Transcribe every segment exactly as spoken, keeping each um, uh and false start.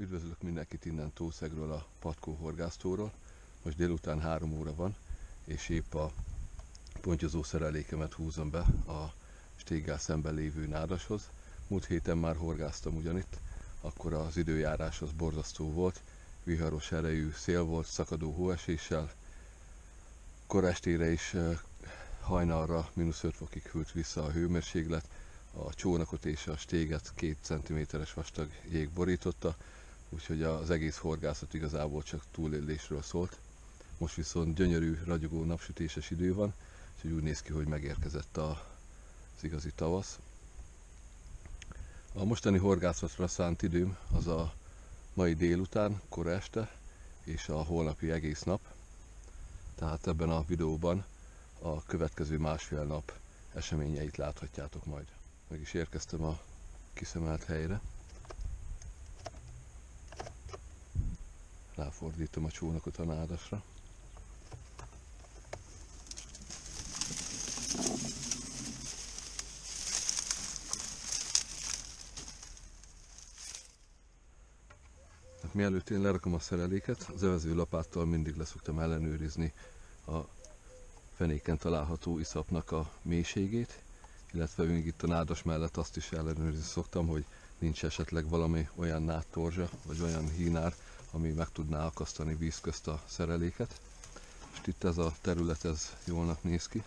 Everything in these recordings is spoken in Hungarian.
Üdvözlök mindenkit innen Tószegről, a Patkó horgásztóról. Most délután három óra van, és épp a pontyozó szerelékemet húzom be a Stéggel szemben lévő nádashoz. Múlt héten már horgáztam ugyanitt, akkor az időjárás az borzasztó volt, viharos erejű szél volt, szakadó hóeséssel. Kora estére is hajnalra mínusz öt fokig hűlt vissza a hőmérséklet, a csónakot és a stéget két centiméteres vastag jég borította, úgyhogy az egész horgászat igazából csak túlélésről szólt. Most viszont gyönyörű, ragyogó, napsütéses idő van, úgyhogy úgy néz ki, hogy megérkezett az igazi tavasz. A mostani horgászatra szánt időm az a mai délután, kora este és a holnapi egész nap. Tehát ebben a videóban a következő másfél nap eseményeit láthatjátok majd. Meg is érkeztem a kiszemelt helyre. Ráfordítom a csónakot a nádasra. Hát mielőtt én lerakom a szereléket, az evező lapáttal mindig leszoktam ellenőrizni a fenéken található iszapnak a mélységét, illetve még itt a nádas mellett azt is ellenőrizni szoktam, hogy nincs esetleg valami olyan nádtorzsa, vagy olyan hínár, ami meg tudná akasztani víz közt a szereléket. És itt ez a terület, ez jólnak néz ki.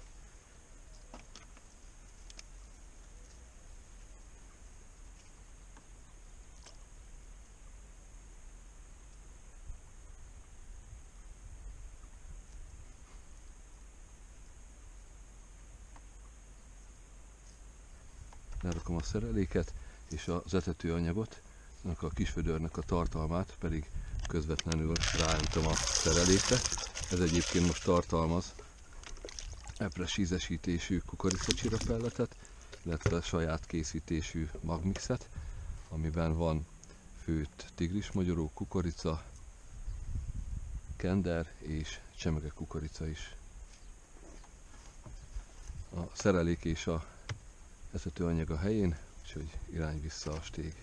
Lerakom a szereléket, és az etetőanyagot, a kisvödörnek a tartalmát pedig közvetlenül ráöntöm a szerelékre. Ez egyébként most tartalmaz epres ízesítésű kukoricacsirapelletet, illetve saját készítésű magmixet, amiben van főtt tigrismagyoró, kukorica, kender és csemege kukorica is. A szerelék és a etetőanyag a helyén, úgyhogy irány vissza a stég.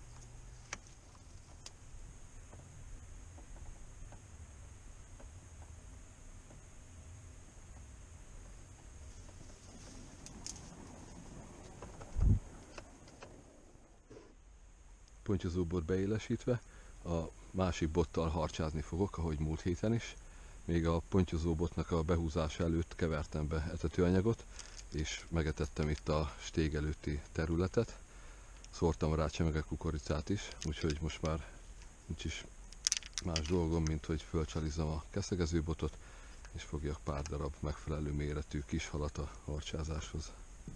Pontyozóbot beélesítve, a másik bottal harcsázni fogok, ahogy múlt héten is. Még a pontyozóbotnak a behúzása előtt kevertem be etetőanyagot, és megetettem itt a stég előtti területet. Szórtam rá csemege kukoricát is, úgyhogy most már nincs is más dolgom, mint hogy fölcsalizzam a keszegezőbotot, és fogjak pár darab megfelelő méretű kis halat a harcsázáshoz.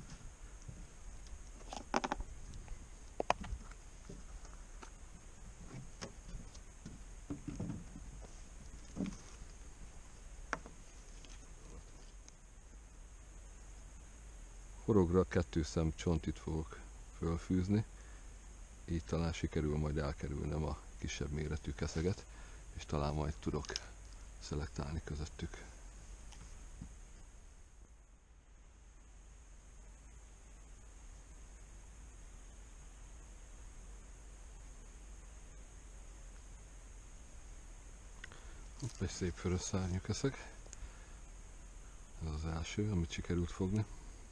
Horogra kettő szem csontit fogok fölfűzni, így talán sikerül majd elkerülnem a kisebb méretű keszeget, és talán majd tudok szelektálni közöttük. Hopp, egy szép vörös szárnyú keszeg. Ez az első, amit sikerült fogni.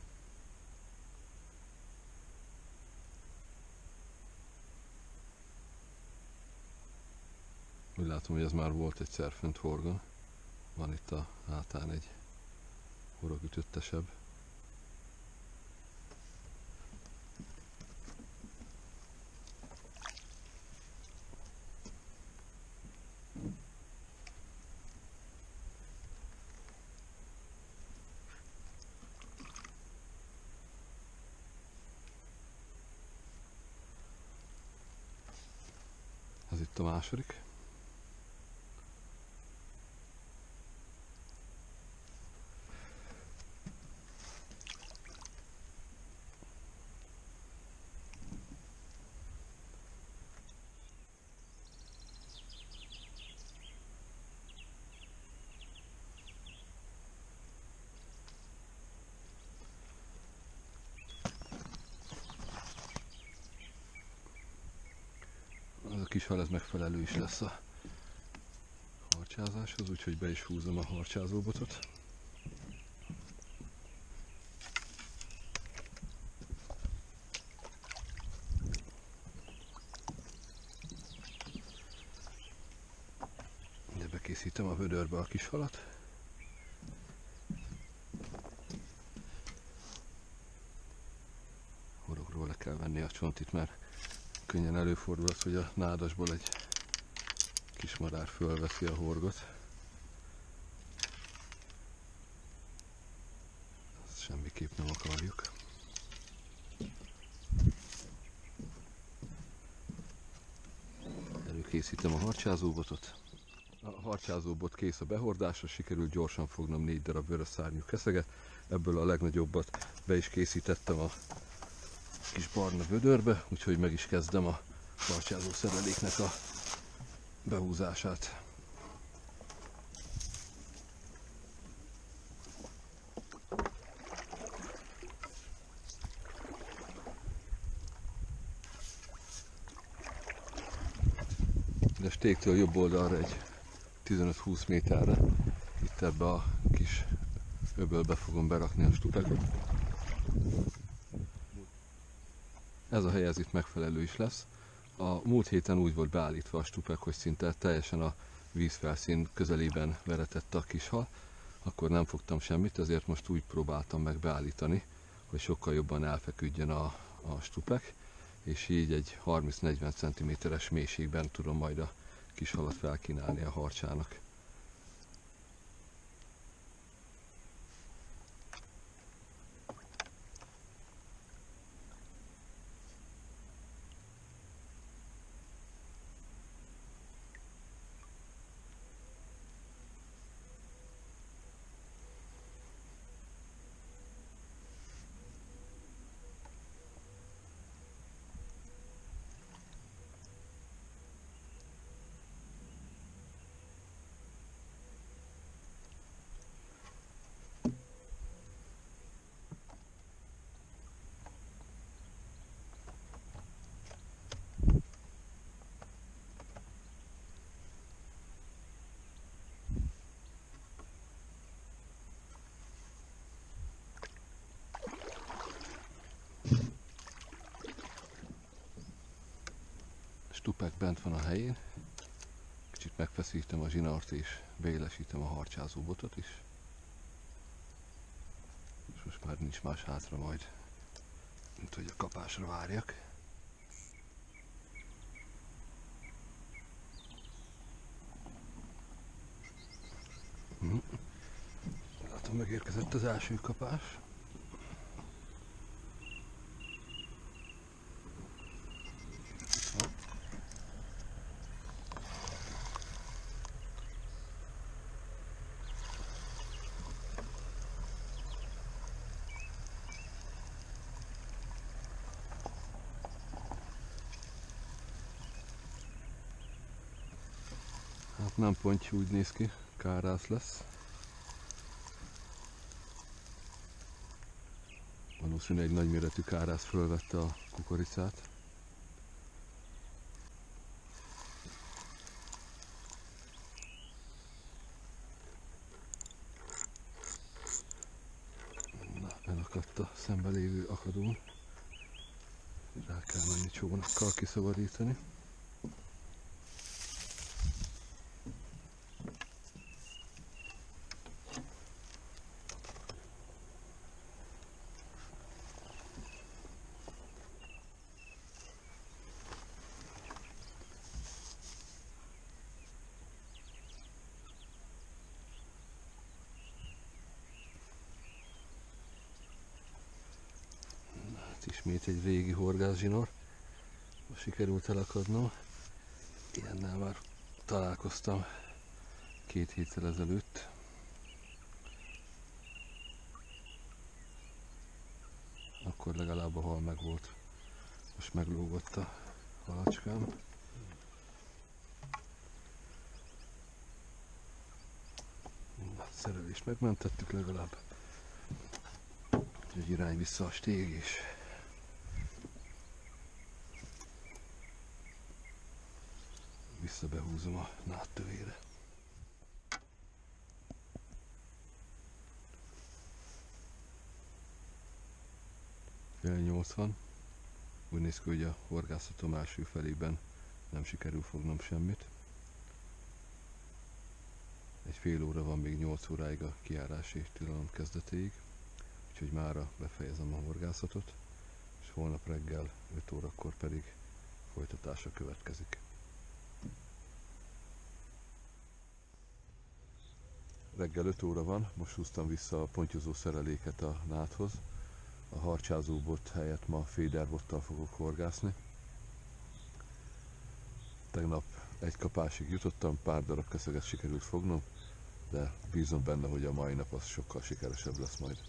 Úgy látom, hogy ez már volt egyszer fönt horgon. Van itt a hátán egy horogütöttesebb. Ez itt a második. kis hal ez megfelelő is lesz a harcsázáshoz, úgyhogy be is húzom a harcsázóbotot. De bekészítem a vödörbe a kis halat. Horogról le kell venni a csontit, mert könnyen előfordul az, hogy a nádasból egy kis madár fölveszi a horgot. Ezt semmiképp nem akarjuk. Előkészítem a harcsázóbotot. A harcsázóbot kész a behordásra, sikerült gyorsan fognom négy darab vörös szárnyú keszeget. Ebből a legnagyobbat be is készítettem a kis barna vödörbe, úgyhogy meg is kezdem a harcsázó szereléknek a behúzását. De stéktől jobb oldalra egy tizenöt-húsz méterre, itt ebbe a kis öbölbe fogom berakni a stupekot. Ez a hely ez itt megfelelő is lesz. A múlt héten úgy volt beállítva a stupek, hogy szinte teljesen a vízfelszín közelében veretett a kis hal. Akkor nem fogtam semmit, ezért most úgy próbáltam meg beállítani, hogy sokkal jobban elfeküdjön a, a stupek, és így egy harminc-negyven centiméteres mélységben tudom majd a kis halat felkínálni a harcsának. Stupek bent van a helyén, kicsit megfeszítem a zsinart és beélesítem a harcsázóbotot is. És most már nincs más hátra majd, mint hogy a kapásra várjak. Hm. Látom, megérkezett az első kapás. Hát nem ponty, úgy néz ki, kárász lesz. Valószínűleg egy nagyméretű kárász fölvette a kukoricát. Na, elakadt a szembe lévő akadón. Rá kell menni csónakkal kiszabadítani. Ismét egy régi horgászzsinór. Most sikerült elakadnom. Ilyennel már találkoztam két héttel ezelőtt. Akkor legalább a hal megvolt. Most meglógott a halacskám. Szerelést megmentettük legalább. Úgyhogy irány vissza a stég is. össze behúzom a nád tövére. Fél nyolc van. Úgy néz ki, hogy a horgászatom első felében nem sikerül fognom semmit. Egy fél óra van még nyolc óráig a kijárási tilalom kezdetéig, úgyhogy mára befejezem a horgászatot, és holnap reggel öt órakor pedig folytatása következik. Reggel öt óra van, most húztam vissza a pontyozó szereléket a nádhoz. A harcsázó bot helyett ma féderbottal fogok horgászni. Tegnap egy kapásig jutottam, pár darab keszeget sikerült fognom, de bízom benne, hogy a mai nap az sokkal sikeresebb lesz majd.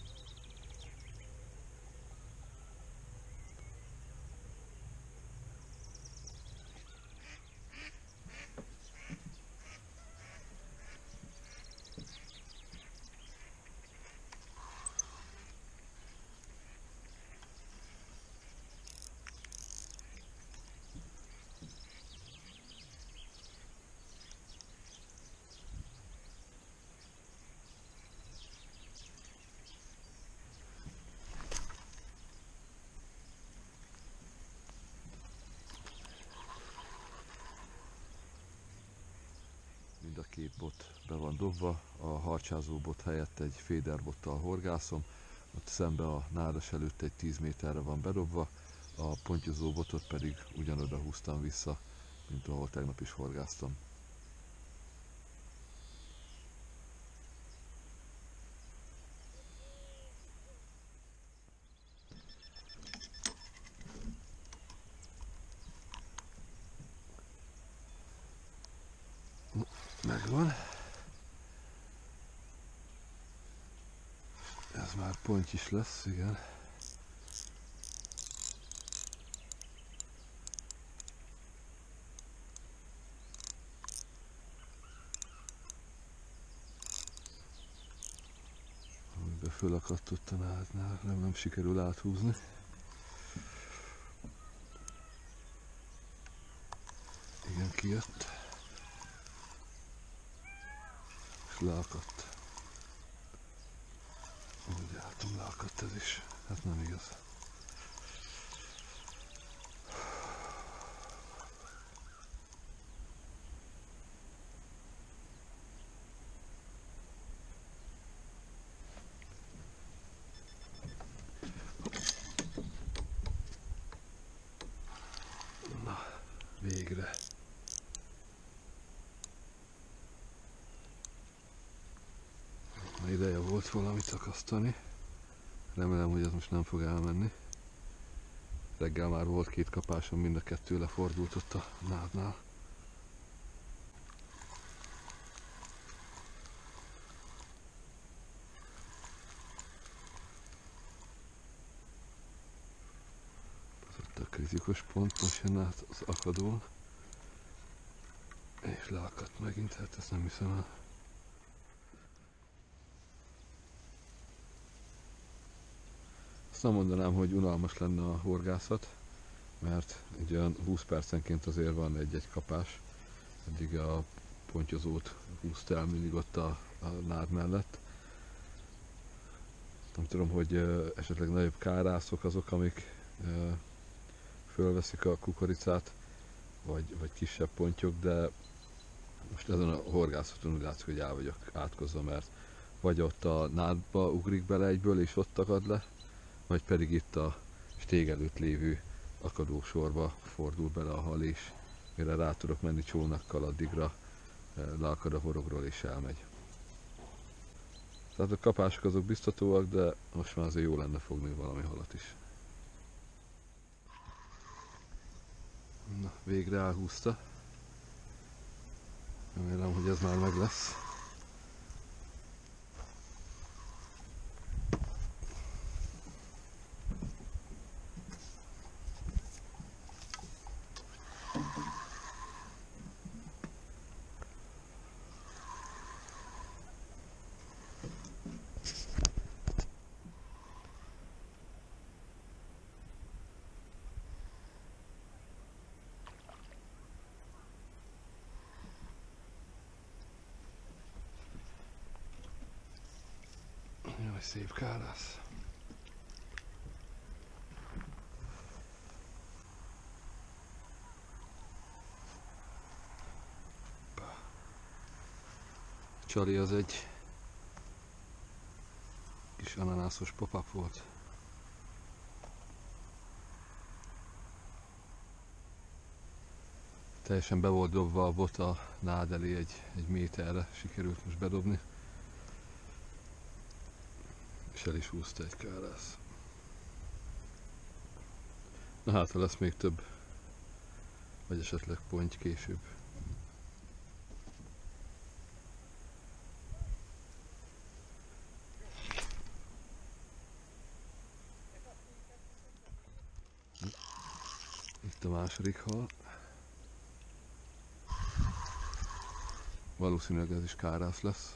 Mind a két bot be van dobva, a harcsázó bot helyett egy féderbottal horgászom, ott szembe a nádas előtt egy tíz méterre van bedobva, a pontyozó botot pedig ugyanoda húztam vissza, mint ahol tegnap is horgáztam. Megvan. Ez már ponty is lesz, igen. Amiben fölakadt ott a nádnál, nem, nem sikerül áthúzni. Igen, kijött. És leakadt. Úgy látom, leakadt ez is. Hát nem igaz. Na, végre. Ideje volt valamit akasztani. Remélem, hogy ez most nem fog elmenni. Reggel már volt két kapásom, mind a kettő lefordult ott a nádnál. Ez ott a kritikus pont, most jön át az akadón. És leakadt megint, hát ezt nem hiszem el. Azt nem mondanám, hogy unalmas lenne a horgászat, mert egy olyan húsz percenként azért van egy-egy kapás. Eddig a pontyozót húzta el mindig ott a, a nád mellett. Nem tudom, hogy uh, esetleg nagyobb kárászok azok, amik uh, fölveszik a kukoricát, vagy, vagy kisebb pontyok, de most ezen a horgászaton úgy látszik, hogy el vagyok átkozva, mert vagy ott a nádba ugrik bele egyből és ott akad le, vagy pedig itt a stég előtt lévő akadósorba fordul bele a hal, és mire rá tudok menni csónakkal, addigra leakad a horogról és elmegy. Tehát a kapások azok biztatóak, de most már azért jó lenne fogni valami halat is. Na, végre elhúzta. Remélem, hogy ez már meg lesz. Nagy szép kárász. Csali az egy kis ananászos pop-up volt. Teljesen be volt dobva a bot a nád elé, egy, egy méterre sikerült most bedobni. És el is húzta egy kárász. Na hát, ha lesz még több, vagy esetleg ponty később. Itt a második hal. Valószínűleg ez is kárász lesz.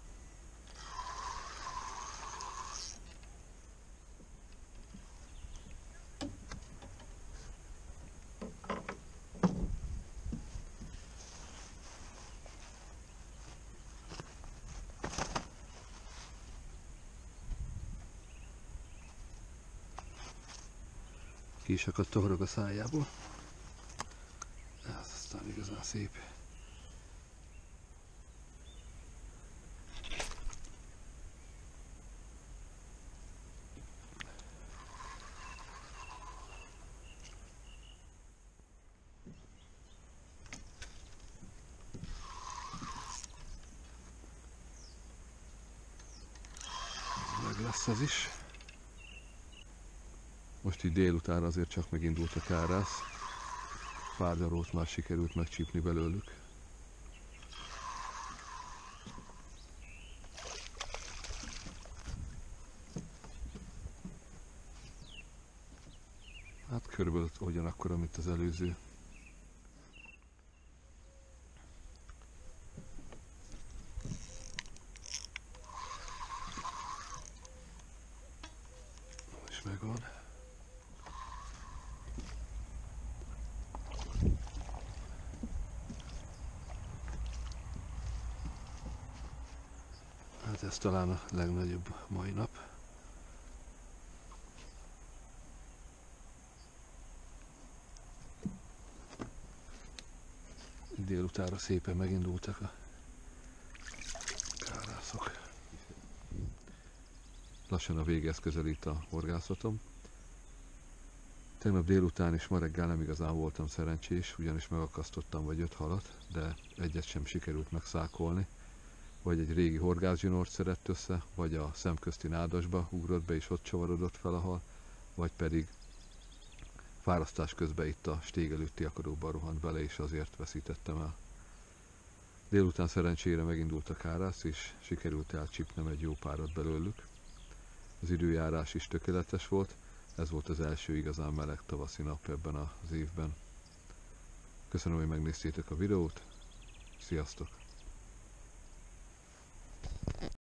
Ki is akadt tohrog a szájából. Ez aztán igazán szép. Meg lesz ez is. Most így délután azért csak megindult a kárász. Pár darót már sikerült megcsípni belőlük. Hát körülbelül ugyanakkor, mint az előző. És megvan. Hát ez talán a legnagyobb mai nap. Délutánra szépen megindultak a kárászok. Lassan a véghez közelít a horgászatom. Tegnap délután és ma reggel nem igazán voltam szerencsés, ugyanis megakasztottam vagy öt halat, de egyet sem sikerült megszákolni. Vagy egy régi horgászzsinort szedett össze, vagy a szemközti nádasba ugrott be és ott csavarodott fel a hal, vagy pedig fárasztás közben itt a stég előtti akadóba rohant bele, és azért veszítettem el. Délután szerencsére megindult a kárász, és sikerült elcsípnem egy jó párat belőlük. Az időjárás is tökéletes volt, ez volt az első igazán meleg tavaszi nap ebben az évben. Köszönöm, hogy megnéztétek a videót, sziasztok!